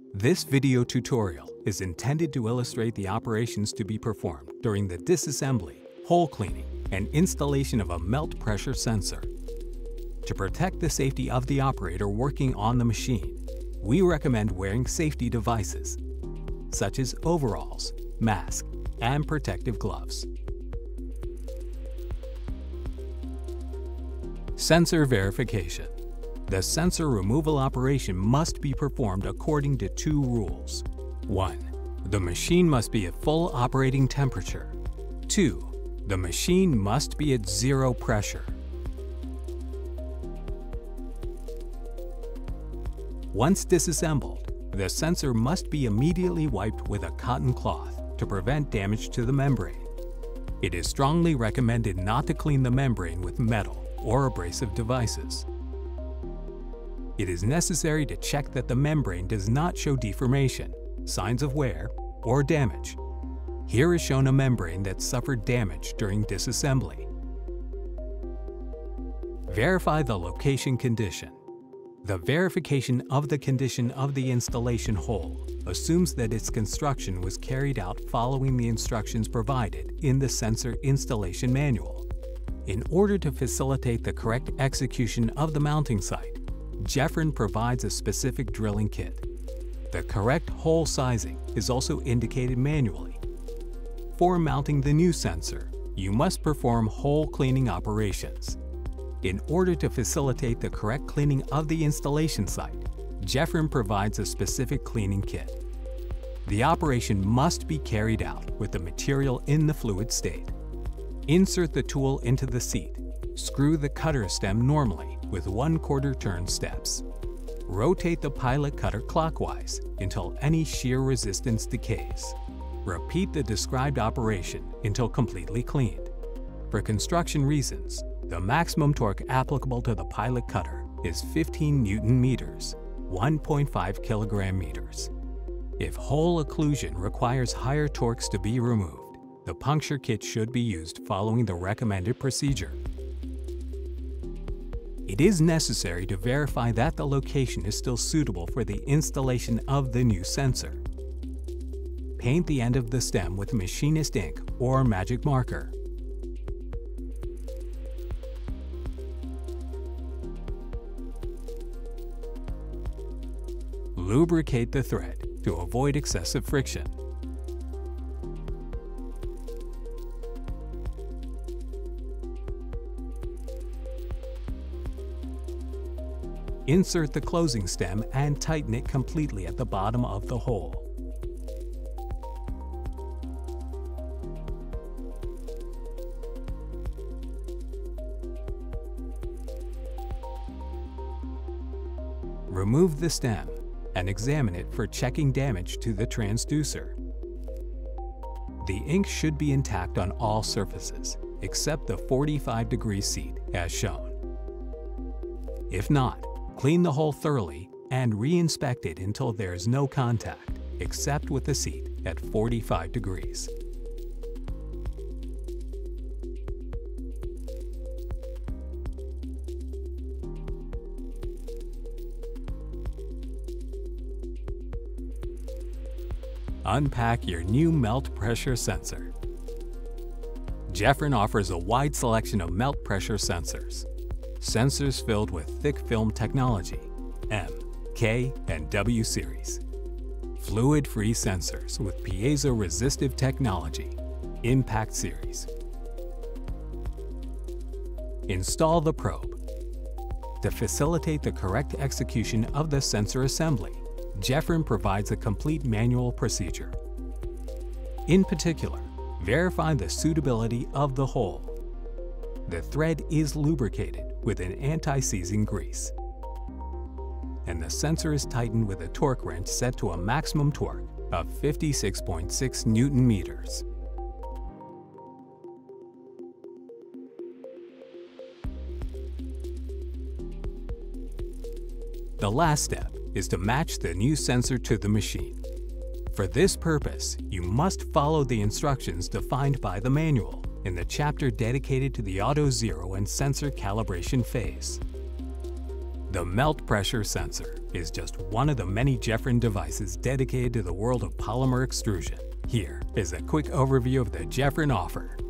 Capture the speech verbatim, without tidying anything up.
This video tutorial is intended to illustrate the operations to be performed during the disassembly, hole cleaning, and installation of a melt pressure sensor. To protect the safety of the operator working on the machine, we recommend wearing safety devices, such as overalls, mask, and protective gloves. Sensor verification. The sensor removal operation must be performed according to two rules. one. The machine must be at full operating temperature. two. The machine must be at zero pressure. Once disassembled, the sensor must be immediately wiped with a cotton cloth to prevent damage to the membrane. It is strongly recommended not to clean the membrane with metal or abrasive devices. It is necessary to check that the membrane does not show deformation, signs of wear, or damage. Here is shown a membrane that suffered damage during disassembly. Verify the location condition. The verification of the condition of the installation hole assumes that its construction was carried out following the instructions provided in the sensor installation manual. In order to facilitate the correct execution of the mounting site, Jeffren provides a specific drilling kit. The correct hole sizing is also indicated manually. For mounting the new sensor, you must perform hole cleaning operations. In order to facilitate the correct cleaning of the installation site, Jeffren provides a specific cleaning kit. The operation must be carried out with the material in the fluid state. Insert the tool into the seat. Screw the cutter stem normally with one-quarter turn steps. Rotate the pilot cutter clockwise until any shear resistance decays. Repeat the described operation until completely cleaned. For construction reasons, the maximum torque applicable to the pilot cutter is fifteen newton meters, one point five kilogram meters. If hole occlusion requires higher torques to be removed, the puncture kit should be used following the recommended procedure. It is necessary to verify that the location is still suitable for the installation of the new sensor. Paint the end of the stem with machinist ink or magic marker. Lubricate the thread to avoid excessive friction. Insert the closing stem and tighten it completely at the bottom of the hole. Remove the stem and examine it for checking damage to the transducer. The ink should be intact on all surfaces, except the forty-five degree seat as shown. If not, clean the hole thoroughly and re-inspect it until there is no contact, except with the seat at forty-five degrees. Unpack your new melt pressure sensor. Jeffren offers a wide selection of melt pressure sensors. Sensors filled with thick film technology, M, K, and W series. Fluid-free sensors with piezo-resistive technology, Impact series. Install the probe. To facilitate the correct execution of the sensor assembly, Jeffren provides a complete manual procedure. In particular, verify the suitability of the hole. The thread is lubricated with an anti-seizing grease, and the sensor is tightened with a torque wrench set to a maximum torque of fifty-six point six newton meters. The last step is to match the new sensor to the machine. For this purpose, you must follow the instructions defined by the manual in the chapter dedicated to the auto zero and sensor calibration phase. The melt pressure sensor is just one of the many Geoffrin devices dedicated to the world of polymer extrusion. Here is a quick overview of the Geoffrin offer.